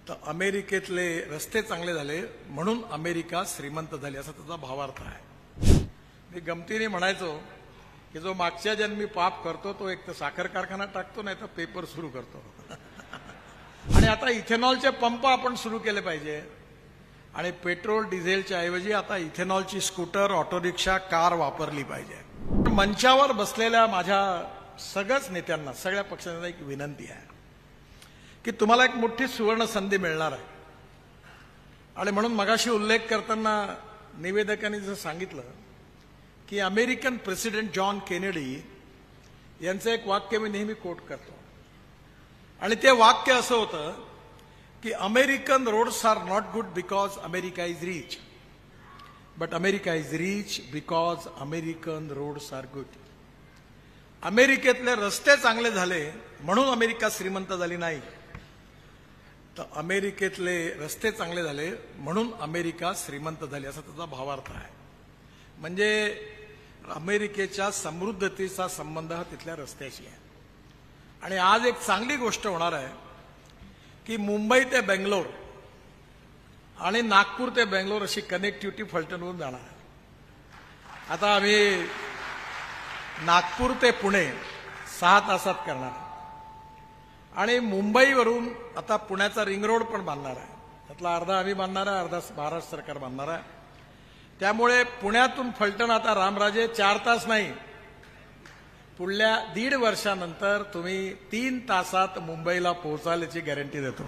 तर अमेरिकेतले रस्ते चांगले झाले म्हणून अमेरिका श्रीमंत झाली असा त्याचा भावार्थ आहे। मी गमतीने म्हणायचो की जो मागच्या जन्मी पाप करतो तो एक तर साखर कारखाना टाकतो नाही तर पेपर सुरू करतो आणि आता इथेनॉलचे पंप आपण सुरू केले पाहिजे आणि पेट्रोल डिझेलच्या ऐवजी आता इथेनॉलची स्कूटर ऑटो रिक्षा कार वापरली पाहिजे। मंचावर बसलेल्या माझ्या सगळ्याच नेत्यांना सगळ्या पक्षांना एक विनंती आहे की तुम्हाला एक मोठी सुवर्ण संधी मिळणार आहे आणि म्हणून मगाशी उल्लेख करताना निवेदकांनी जसं सांगितलं की अमेरिकन प्रेसिडेंट जॉन केनेडी यांचं एक वाक्य मी नेहमी कोट करतो आणि ते वाक्य असं होतं की American roads are not good because America is rich but America is rich because American roads are good. अमेरिकेतले रस्ते चांगले झाले म्हणून अमेरिका श्रीमंत झाली नाही, तर अमेरिकेतले रस्ते चांगले झाले म्हणून अमेरिका श्रीमंत झाली असा त्याचा भावार्थ आहे। म्हणजे अमेरिकेच्या समृद्धतेचा संबंध हा तिथल्या रस्त्याशी आहे आणि आज एक चांगली गोष्ट होणार आहे की मुंबई ते बेंगलोर आणि नागपूर ते बेंगलोर अशी कनेक्टिव्हिटी फलटणवरून जाणार आहे। आता आम्ही नागपूर ते पुणे 6 तासात करणार आणि मुंबईवरून आता पुण्याचा रिंग रोड पण बांधणार आहे, त्यातला अर्धा आम्ही बांधणार आहे, अर्धा महाराष्ट्र सरकार बांधणार आहे। त्यामुळे पुण्यातून फलटण आता रामराजे 4 तास नाही, पुढल्या 1.5 वर्षानंतर तुम्ही 3 तासात मुंबईला पोहोचायची गॅरंटी देतो।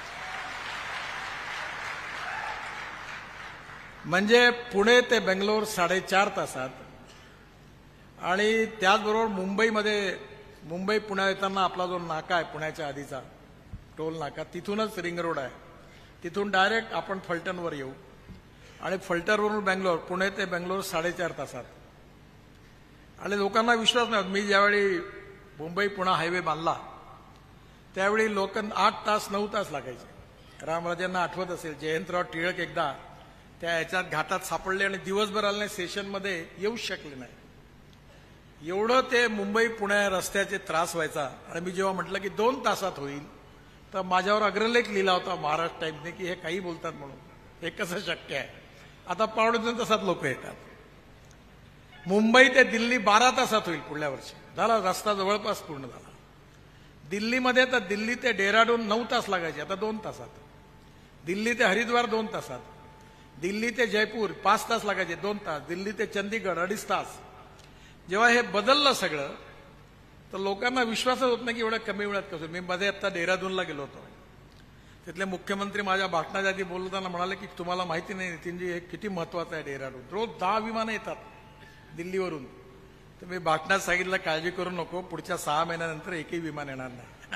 म्हणजे पुणे ते बेंगलोर 4.5 तासात आणि त्याचबरोबर मुंबईमध्ये मुंबई पुण्या येताना आपला जो नाका आहे पुण्याच्या आधीचा टोल नाका तिथूनच रिंग रोड आहे, तिथून डायरेक्ट आपण फलटणवर येऊ आणि फलटणवरून बेंगलोर पुणे ते बेंगलोर 4.5 तासात। आणि लोकांना विश्वास नाही, मी ज्यावेळी मुंबई पुणे हायवे बांधला त्यावेळी लोक 8 तास 9 तास लागायचे। रामराजांना आठवत असेल जयंतराव टिळक एकदा त्या याच्यात घाटात सापडले आणि दिवसभर आले स्टेशनमध्ये येऊच शकले नाही, एवढं ते मुंबई पुणे रस्त्याचे त्रास व्हायचा। आणि मी जेव्हा म्हटलं की 2 तासात होईल तर माझ्यावर अग्रलेख लिहिला होता महाराष्ट्र टाइम्सने की हे काही बोलतात म्हणून, हे कसं शक्य आहे। आता 2.5 तासात लोक येतात। मुंबई ते दिल्ली 12 तासात होईल पुढल्या वर्षी, झाला रस्ता जवळपास पूर्ण झाला। दिल्लीमध्ये तर दिल्ली ते डेहराडून 9 तास लागायचे, आता 2 तासात। दिल्ली ते हरिद्वार 2 तासात, दिल्ली ते जयपूर 5 तास लागायचे 2 तास, दिल्ली ते चंदीगड 2.5 तास। जेव्हा हे बदललं सगळं तर लोकांना विश्वासच होत नाही की एवढ्या कमी वेळात कसं। मी मध्ये आता डेहराडूनला गेलो होतो, तिथले मुख्यमंत्री माझ्या भाषणाच्या आधी बोलताना म्हणाले की तुम्हाला माहिती नाही नितीनजी हे किती महत्वाचं आहे डेहराडून, रोज 10 विमानं येतात दिल्लीवरून। तर मी भाषणात सांगितलं काळजी करू नको, पुढच्या 6 महिन्यानंतर एकही विमान येणार नाही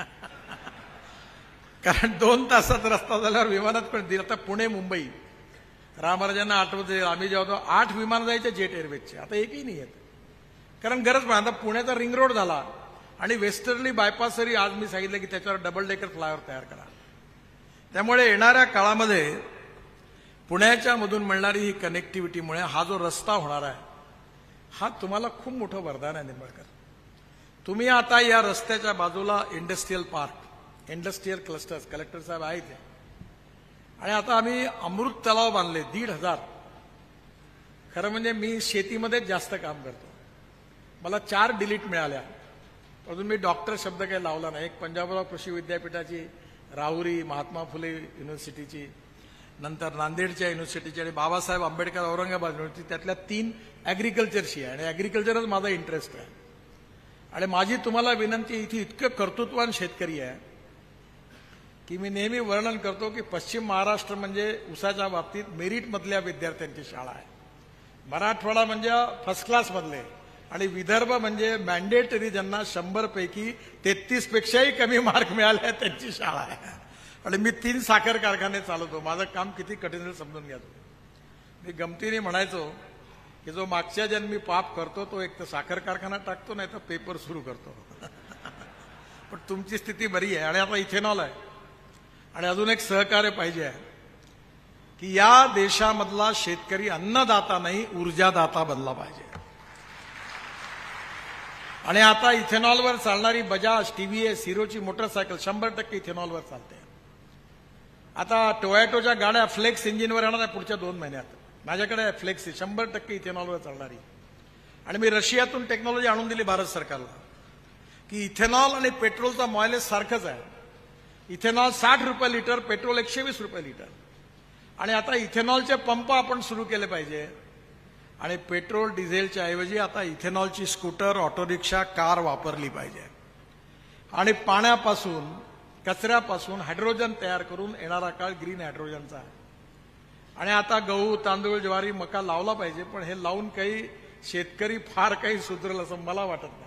कारण 2 तासात रस्ता झाल्यावर विमानात पण दिलं। आता पुणे मुंबई रामराजांना आठवते आम्ही जेव्हा होतो 8 विमान जायचे जेट एअरवेजचे, आता एकही नाही येत कारण गरज पण। आता पुण्याचा रिंग रोड झाला आणि वेस्टर्नली बायपासही आज मी सांगितलं की त्याच्यावर डबल डेकर फ्लायओव्हर तयार करा। त्यामुळे येणाऱ्या काळामध्ये पुण्याच्या मधून मिळणारी ही कनेक्टिव्हिटीमुळे हा जो रस्ता होणार आहे हा तुम्हाला खूप मोठं वरदान आहे निंबाळकर। तुम्ही आता या रस्त्याच्या बाजूला industrial park industrial clusters collector साहेब आहेत आणि आता आम्ही अमृत तलाव बांधले 1,500। खरं म्हणजे मी शेतीमध्येच जास्त काम करतो, मला 4 डिलीट मिळाल्या, अजून मी डॉक्टर शब्द काही लावला नाही। एक पंजाबराव कृषी विद्यापीठाची, राहुरी महात्मा फुले युनिव्हर्सिटीची, नंतर नांदेडच्या युनिव्हर्सिटीची आणि बाबासाहेब आंबेडकर औरंगाबाद युनिव्हर्सिटी, त्यातल्या 3 ॲग्रिकल्चरशी आहे आणि ॲग्रिकल्चरच माझा इंटरेस्ट आहे। आणि माझी तुम्हाला विनंती इथे इतकं कर्तृत्वान शेतकरी आहे की मी नेहमी वर्णन करतो की पश्चिम महाराष्ट्र म्हणजे ऊसाच्या बाबतीत मेरिटमधल्या विद्यार्थ्यांची शाळा आहे, मराठवाडा म्हणजे फर्स्ट क्लासमधले आणि विदर्भ म्हणजे मॅन्डेटरी ज्यांना 100 पैकी 33 पेक्षाही कमी मार्क मिळाले त्यांची शाळा आहे। आणि मी 3 साखर कारखाने चालवतो, माझं काम किती कठीण आहे समजून घ्या तुम्ही। मी गमतीने म्हणायचो की जो मागच्या जन्मी पाप करतो तो एक तर साखर कारखाना टाकतो नाही तर पेपर सुरू करतो पण तुमची स्थिती बरी आहे आणि आता इथेनॉल आहे आणि अजून एक सहकार्य पाहिजे आहे की या देशामधला शेतकरी अन्नदाता नाही ऊर्जादाता बनला पाहिजे। आणि आता इथेनॉलवर चालणारी बजाज टीव्हीएस हिरोची मोटरसायकल 100% इथेनॉलवर चालते। आता टोयोटोच्या गाड्या फ्लेक्स इंजिनवर येणार आहे पुढच्या 2 महिन्यात. माझ्याकडे फ्लेक्स 100% इथेनॉलवर चालणारी. आणि मी रशियातून टेक्नॉलॉजी आणून दिली भारत सरकारला की इथेनॉल आणि पेट्रोलचा मायलेज सारखंच आहे. इथेनॉल 60 रुपये लिटर, पेट्रोल 120 रुपये लिटर. आणि आता इथेनॉलचे पंप आपण सुरू केले पाहिजे. आणि पेट्रोल डिझेलच्या ऐवजी आता इथेनॉलची स्कूटर, ऑटो रिक्षा, कार वापरली पाहिजे. आणि पाण्यापासून, कचऱ्यापासून हायड्रोजन तयार करून येणारा काळ ग्रीन हायड्रोजनचा आहे. आणि आता गहू, तांदूळ, ज्वारी, मका लावला पाहिजे. पण हे लावून काही शेतकरी फार काही सुधरेल असं मला वाटत नाही.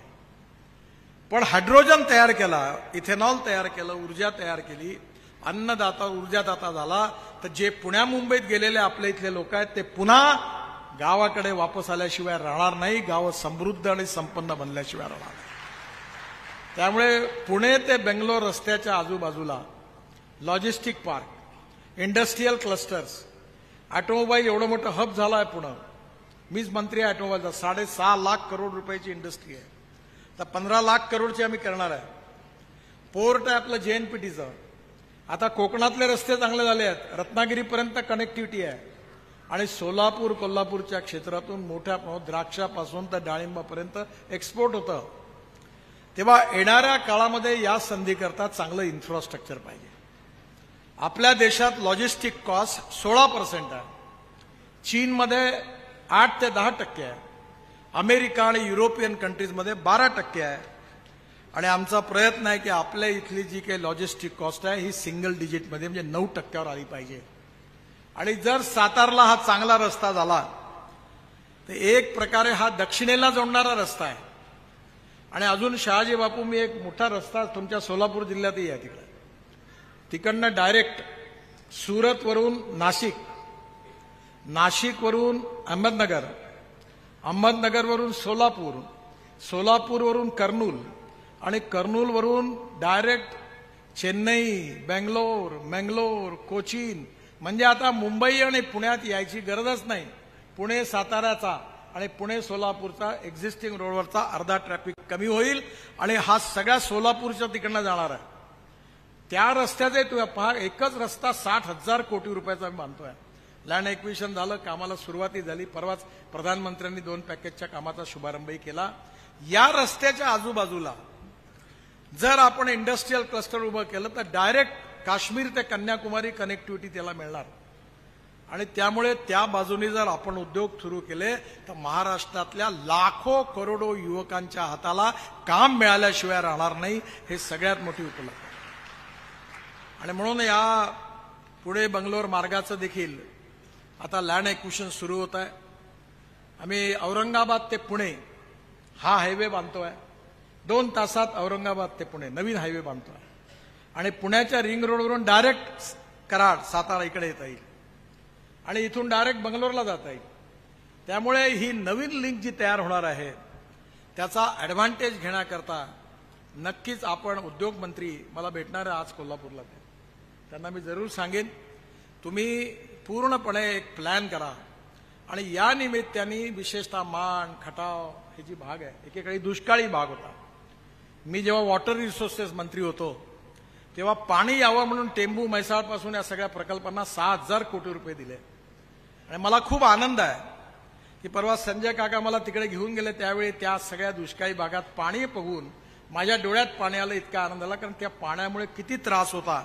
पण हायड्रोजन तयार केला, इथेनॉल तयार केलं, ऊर्जा तयार केली, अन्नदाता ऊर्जादाता झाला, तर जे पुण्या मुंबईत गेलेले आपल्या इथले लोक आहेत ते पुन्हा गावाकडे वापस आल्याशिवाय राहणार नाही. गावं समृद्ध आणि संपन्न बनल्याशिवाय राहणार नाही. त्यामुळे पुणे ते बेंगलोर रस्त्याच्या आजूबाजूला logistic park, industrial clusters, automobile एवढं मोठं हब झालं आहे पुणे. मीच मंत्री आहे ऑटोमोबाईलचा. 6.5 लाख करोड रुपयाची इंडस्ट्री आहे. तर 15 लाख करोडची आम्ही करणार आहे. पोर्ट आहे आपलं JNPTचं. आता कोकणातले रस्ते चांगले झाले आहेत. रत्नागिरीपर्यंत कनेक्टिव्हिटी आहे. आणि सोलापूर, कोल्हापूरच्या क्षेत्रातून मोठ्या प्रमाणात द्राक्षापासून तर डाळिंबापर्यंत एक्सपोर्ट होतं. तेव्हा येणाऱ्या काळामध्ये या संधीकरता चांगलं इन्फ्रास्ट्रक्चर पाहिजे. आपल्या देशात लॉजिस्टिक कॉस्ट 16% आहे. चीनमध्ये 8 ते 10% आहे. अमेरिका आणि युरोपियन कंट्रीजमध्ये 12% आहे. आणि आमचा प्रयत्न आहे की आपल्या इथली जी काही लॉजिस्टिक कॉस्ट आहे ही सिंगल डिजिटमध्ये म्हणजे 9%वर आली पाहिजे. आणि जर सातारला हा चांगला रस्ता झाला तर एक प्रकारे हा दक्षिणेला जोडणारा रस्ता आहे. आणि अजून शहाजी बापू, मी एक मोठा रस्ता तुमच्या सोलापूर जिल्ह्यातही आहे. तिकडनं डायरेक्ट सुरतवरून नाशिक, नाशिकवरून अहमदनगर, अहमदनगरवरून सोलापूर, सोलापूरवरून कर्नूल आणि कर्नूलवरून डायरेक्ट चेन्नई, बेंगलोर, मंगलोर, कोचीन. म्हणजे आता मुंबई आणि पुण्यात यायची गरजच नाही. पुणे साताऱ्याचा आणि पुणे सोलापूरचा एक्झिस्टिंग रोडवरचा अर्धा ट्रॅफिक कमी होईल. आणि हा सगळ्या सोलापूरच्या तिकडनं जाणार आहे. त्या रस्त्याचे तुम्ही पहा, एकच रस्ता 60,000 कोटी रुपयाचा आम्ही बांधतोय. लँड एक्विजिशन झालं, कामाला सुरुवाती झाली. परवाच प्रधानमंत्र्यांनी 2 पॅकेजच्या कामाचा शुभारंभही केला. या रस्त्याच्या आजूबाजूला जर आपण इंडस्ट्रीयल क्लस्टर उभं केलं तर डायरेक्ट काश्मीर ते कन्याकुमारी कनेक्टिव्हिटी त्याला मिळणार. आणि त्यामुळे त्या बाजूने जर आपण उद्योग सुरू केले तर महाराष्ट्रातल्या लाखो करोडो युवकांच्या हाताला काम मिळाल्याशिवाय राहणार नाही. हे सगळ्यात मोठी उपलब्धी. आणि म्हणून या पुणे बंगलोर मार्गाचं देखील आता लँड एक्विजिशन सुरू होत आहे. आम्ही औरंगाबाद ते पुणे हा हायवे बांधतोय. 2 तासात औरंगाबाद ते पुणे नवीन हायवे बांधतोय. आणि पुण्याच्या रिंग रोडवरून डायरेक्ट कराड, सातारा इकडे येता येईल. आणि इथून डायरेक्ट बंगलोरला जाता येईल. त्यामुळे ही नवीन लिंक जी तयार होणार आहे त्याचा ऍडव्हान्टेज घेण्याकरता नक्कीच आपण उद्योगमंत्री मला भेटणार आहे आज कोल्हापूरला. त्यांना मी जरूर सांगेन तुम्ही पूर्णपणे एक प्लॅन करा. आणि या निमित्ताने विशेषतः मान, खटाव हे जी भाग आहे, एकेकाळी दुष्काळी भाग होता. मी जेव्हा वॉटर रिसोर्सेस मंत्री होतो तेव्हा पाणी यावं म्हणून टेंबू, म्हैसाळपासून या सगळ्या प्रकल्पांना 6,000 कोटी रुपये दिले. आणि मला खूप आनंद आहे की परवा संजय काका मला तिकडे घेऊन गेले त्यावेळी त्या सगळ्या दुष्काळी भागात पाणी बघून माझ्या डोळ्यात पाणी आलं. इतका आनंद आला कारण त्या पाण्यामुळे किती त्रास होता.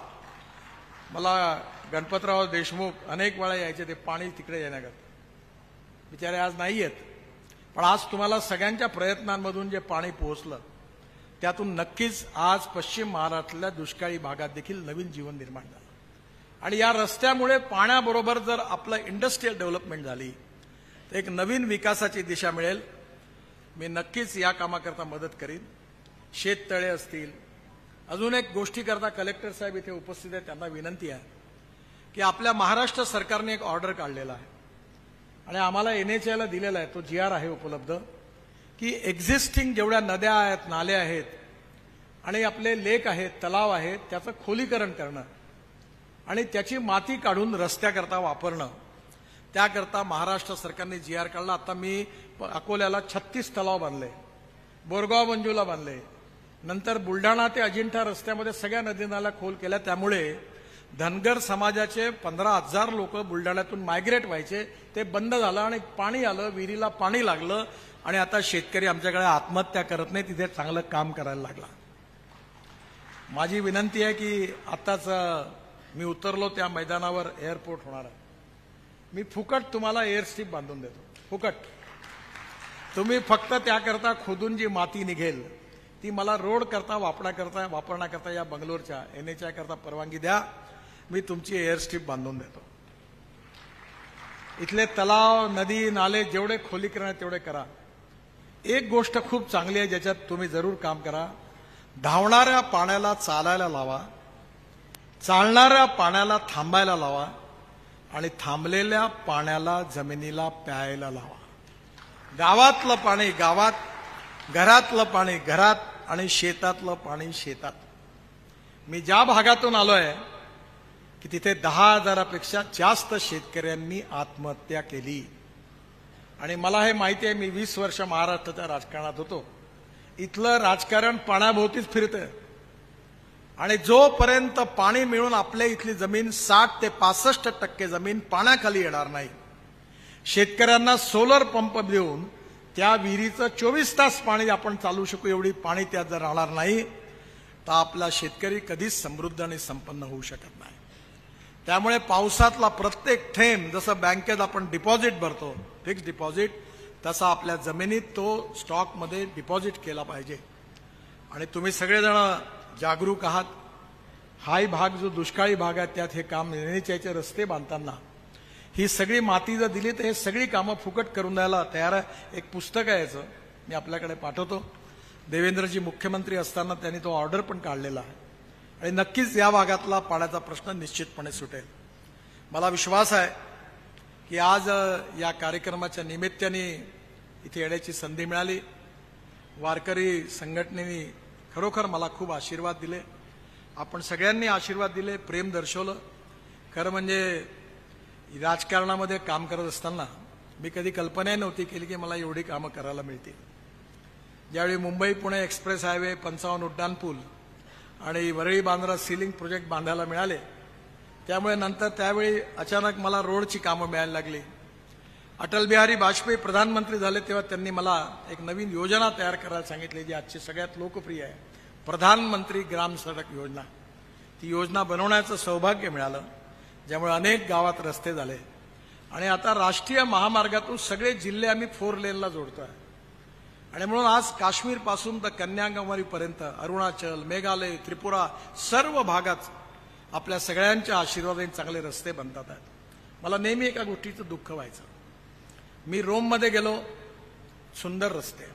मला गणपतराव देशमुख अनेक वेळा यायचे ते पाणी तिकडे येण्याकरता. बिचारे आज नाही येत. पण आज तुम्हाला सगळ्यांच्या प्रयत्नांमधून जे पाणी पोहोचलं त्यातून नक्कीच आज पश्चिम महाराष्ट्रातल्या दुष्काळी भागात देखील नवीन जीवन निर्माण झालं. आणि या रस्त्यामुळे पाण्याबरोबर जर आपलं इंडस्ट्रीयल डेव्हलपमेंट झाली तर एक नवीन विकासाची दिशा मिळेल. मी नक्कीच या कामाकरता मदत करीन. शेततळे असतील. अजून एक गोष्टी करता कलेक्टर साहेब इथे उपस्थित आहेत, त्यांना विनंती आहे की आपल्या महाराष्ट्र सरकारने एक ऑर्डर काढलेला आहे आणि आम्हाला NHAI दिलेला आहे, तो GR आहे उपलब्ध, की एक्झिस्टिंग जेवढ्या नद्या आहेत, नाले आहेत आणि आपले लेक आहेत, तलाव आहेत, त्याचं खोलीकरण करणं आणि त्याची माती काढून रस्त्याकरता वापरणं. त्याकरता महाराष्ट्र सरकारने GR काढला. आता मी अकोल्याला 36 तलाव बांधले, बोरगाव मंजूला बांधले, नंतर बुलढाणा ते अजिंठा रस्त्यामध्ये सगळ्या नदी नाल्या खोल केल्या. त्यामुळे धनगर समाजाचे 15,000 लोक बुलढाण्यातून मायग्रेट व्हायचे, ते बंद झालं आणि पाणी आलं, विहिरीला पाणी लागलं आणि आता शेतकरी आमच्याकडे आत्महत्या करत नाही, तिथे चांगलं काम करायला लागला. माझी विनंती आहे की आताच मी उतरलो त्या मैदानावर एअरपोर्ट होणार आहे, मी फुकट तुम्हाला एअरस्ट्रीप बांधून देतो, फुकट. तुम्ही फक्त त्याकरता खोदून जी माती निघेल ती मला रोड करता वापरण्याकरता या बंगलोरच्या NHI करता परवानगी द्या, मी तुमची एअरस्ट्रीप बांधून देतो. इथले तलाव नदी नाले जेवढे खोलीकरण तेवढे करा. एक गोष्ट खूप चांगली आहे ज्याच्यात तुम्ही जरूर काम करा, धावणाऱ्या पाण्याला चालायला लावा, चालणाऱ्या पाण्याला थांबायला लावा आणि थांबलेल्या पाण्याला जमिनीला प्यायला लावा. गावातलं पाणी गावात, घरातलं पाणी घरात आणि शेतातलं पाणी शेतात. मी ज्या भागातून आलोय की तिथे 10,000पेक्षा जास्त शेतकऱ्यांनी आत्महत्या केली आणि मला हे माहिती आहे. मी 20 वर्ष महाराष्ट्राच्या राजकारणात होतो. इथलं राजकारण पाण्याभोवतीच फिरतंय आणि जोपर्यंत पाणी मिळून आपल्या इथली जमीन 60 ते 65% जमीन पाण्याखाली येणार नाही, शेतकऱ्यांना सोलर पंप देऊन त्या विहिरीचं 24 तास पाणी आपण चालू शकू एवढी पाणी त्यात जर राहणार नाही तर आपला शेतकरी कधीच समृद्ध आणि संपन्न होऊ शकत नाही. त्यामुळे पावसातला प्रत्येक थेंब जसं बँकेत आपण डिपॉझिट भरतो फिक्स डिपॉझिट, तसा आपल्या जमिनीत तो स्टॉकमध्ये डिपॉझिट केला पाहिजे. आणि तुम्ही सगळेजण जागरूक आहात. हाही भाग जो दुष्काळी भाग आहे त्यात हे काम NHIचे रस्ते बांधताना ही सगळी माती जर दिली तर हे सगळी कामं फुकट करून द्यायला तयार आहे. एक पुस्तक आहे याचं, मी आपल्याकडे पाठवतो. देवेंद्रजी मुख्यमंत्री असताना त्यांनी तो ऑर्डर पण काढलेला आहे आणि नक्कीच या भागातला पाण्याचा प्रश्न निश्चितपणे सुटेल. मला विश्वास आहे की आज या कार्यक्रमाच्या निमित्ताने इथे येण्याची संधी मिळाली. वारकरी संघटनेने खरोखर मला खूप आशीर्वाद दिले, आपण सगळ्यांनी आशीर्वाद दिले, प्रेम दर्शवलं. खरं म्हणजे राजकारणामध्ये काम करत असताना मी कधी कल्पना नव्हती केली की मला एवढी कामं करायला मिळतील. ज्यावेळी मुंबई पुणे एक्सप्रेस हायवे, 55 उड्डाणपूल आणि वरळी बांद्रा सीलिंग प्रोजेक्ट बांधायला मिळाले, त्यामुळे नंतर त्यावेळी अचानक मला रोडची कामं मिळायला लागली. अटल बिहारी वाजपेयी प्रधानमंत्री झाले तेव्हा त्यांनी मला एक नवीन योजना तयार करायला सांगितली, जी आजची सगळ्यात लोकप्रिय आहे, प्रधानमंत्री ग्राम सडक योजना. ती योजना बनवण्याचं सौभाग्य मिळालं, ज्यामुळे अनेक गावात रस्ते झाले आणि आता राष्ट्रीय महामार्गातून सगळे जिल्हे आम्ही 4 लेनला जोडतोय. आणि म्हणून आज काश्मीरपासून तर कन्याकुमारीपर्यंत, अरुणाचल, मेघालय, त्रिपुरा सर्व भागात आपल्या सगळ्यांच्या आशीर्वादाने चांगले रस्ते बनतात आहेत. मला नेहमी एका गोष्टीचं दुःख व्हायचं. मी रोममध्ये गेलो, सुंदर रस्ते.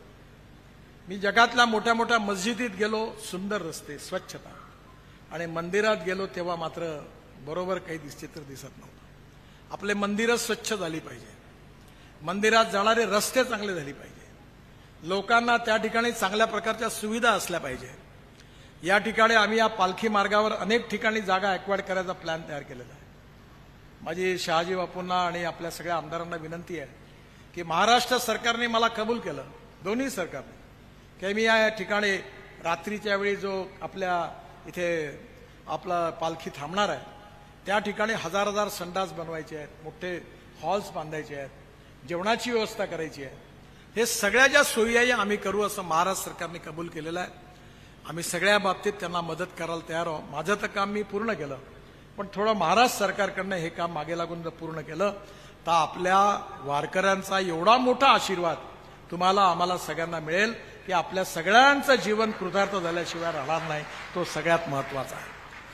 मी जगातल्या मोठ्या मोठ्या मस्जिदीत गेलो, सुंदर रस्ते, स्वच्छता. आणि मंदिरात गेलो तेव्हा मात्र बरोबर काही चित्र दिसत नव्हतं. आपले मंदिरं स्वच्छ झाली पाहिजे, मंदिरात जाणारे रस्ते चांगले झाले पाहिजे, लोकांना त्या ठिकाणी चांगल्या प्रकारच्या सुविधा असल्या पाहिजे. या ठिकाणी आम्ही या पालखी मार्गावर अनेक ठिकाणी जागा ॲक्वायर्ड करायचा प्लॅन तयार केलेला आहे. माझी शहाजी बापूंना आणि आपल्या सगळ्या आमदारांना विनंती आहे की महाराष्ट्र सरकारने मला कबूल केलं, दोन्ही सरकारने, की मी या ठिकाणी रात्रीच्या वेळी जो आपल्या इथे आपला पालखी थांबणार आहे त्या ठिकाणी 1000 संडास बनवायचे आहेत, मोठे हॉल्स बांधायचे आहेत, जेवणाची व्यवस्था करायची आहे. हे सगळ्या ज्या सोयी आहे आम्ही करू असं महाराष्ट्र सरकारने कबूल केलेलं आहे. आम्ही सगळ्या बाबतीत त्यांना मदत करायला तयार आहोत. माझं तर काम मी पूर्ण केलं, पण थोडं महाराष्ट्र सरकारकडनं हे काम मागे लागून जर पूर्ण केलं तर आपल्या वारकऱ्यांचा एवढा मोठा आशीर्वाद तुम्हाला आम्हाला सगळ्यांना मिळेल की आपल्या सगळ्यांचं जीवन कृतार्थ झाल्याशिवाय राहणार नाही. तो सगळ्यात महत्वाचा आहे.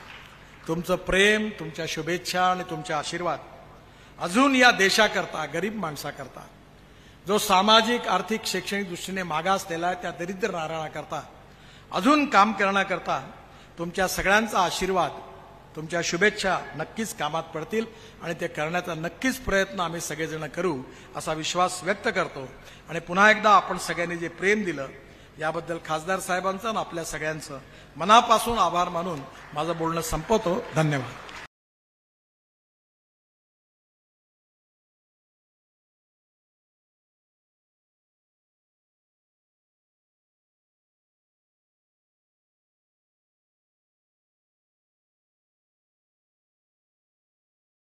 तुमचं प्रेम, तुमच्या शुभेच्छा आणि तुमचे आशीर्वाद अजून या देशाकरता, गरीब माणसाकरता, जो सामाजिक आर्थिक शैक्षणिक दृष्टीने मागासलेला आहे त्या दरिद्र नारायणाकरता अजून काम करण्याकरता तुमच्या सगळ्यांचा आशीर्वाद, तुमच्या शुभेच्छा नक्कीच कामात पडतील आणि ते करण्याचा नक्कीच प्रयत्न आम्ही सगळेजण करू असा विश्वास व्यक्त करतो. आणि पुन्हा एकदा आपण सगळ्यांनी जे प्रेम दिलं याबद्दल खासदार साहेबांचं आणि आपल्या सगळ्यांचं मनापासून आभार मानून माझं बोलणं संपवतो. धन्यवाद.